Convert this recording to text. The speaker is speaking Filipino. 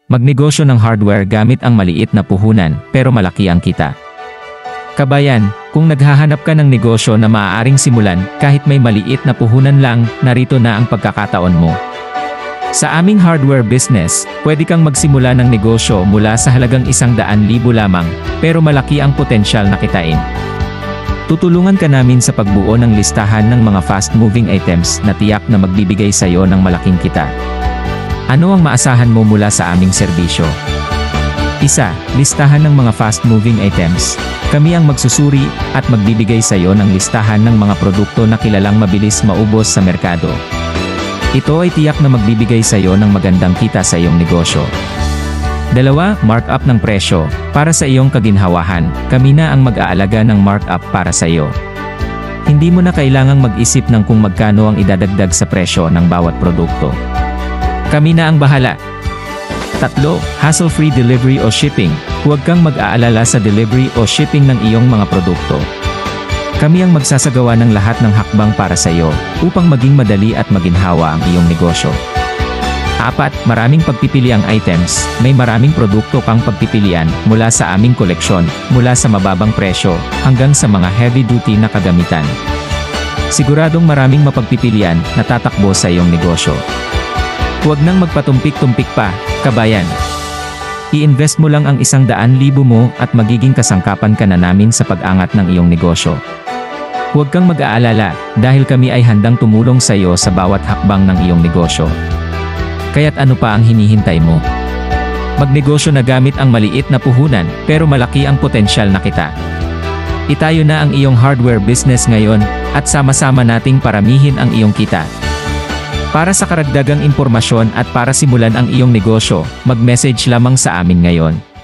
Magnegosyo ng hardware gamit ang maliit na puhunan, pero malaki ang kita. Kabayan, kung naghahanap ka ng negosyo na maaaring simulan, kahit may maliit na puhunan lang, narito na ang pagkakataon mo. Sa aming hardware business, pwede kang magsimula ng negosyo mula sa halagang 100,000 lamang, pero malaki ang potensyal na kitain. Tutulungan ka namin sa pagbuo ng listahan ng mga fast-moving items na tiyak na magbibigay sa iyo ng malaking kita. Ano ang maasahan mo mula sa aming serbisyo? 1. Listahan ng mga fast-moving items. Kami ang magsusuri at magbibigay sa iyo ng listahan ng mga produkto na kilalang mabilis maubos sa merkado. Ito ay tiyak na magbibigay sa iyo ng magandang kita sa iyong negosyo. 2. Markup ng presyo. Para sa iyong kaginhawahan, kami na ang mag-aalaga ng markup para sa iyo. Hindi mo na kailangang mag-isip ng kung magkano ang idadagdag sa presyo ng bawat produkto. Kami na ang bahala. 3. Hassle-free delivery o shipping. Huwag kang mag-aalala sa delivery o shipping ng iyong mga produkto. Kami ang magsasagawa ng lahat ng hakbang para sa iyo, upang maging madali at maginhawa ang iyong negosyo. 4. Maraming pagpipiliang items. May maraming produkto kang pagpipilian, mula sa aming koleksyon, mula sa mababang presyo, hanggang sa mga heavy-duty na kagamitan. Siguradong maraming mapagpipilian na tatakbo sa iyong negosyo. Huwag nang magpatumpik-tumpik pa, kabayan. I-invest mo lang ang 100,000 mo at magiging kasangkapan ka na namin sa pag-angat ng iyong negosyo. Huwag kang mag-aalala, dahil kami ay handang tumulong sa iyo sa bawat hakbang ng iyong negosyo. Kaya't ano pa ang hinihintay mo? Magnegosyo na gamit ang maliit na puhunan, pero malaki ang potensyal na kita. Itayo na ang iyong hardware business ngayon, at sama-sama nating paramihin ang iyong kita. Para sa karagdagang impormasyon at para simulan ang iyong negosyo, mag-message lamang sa amin ngayon.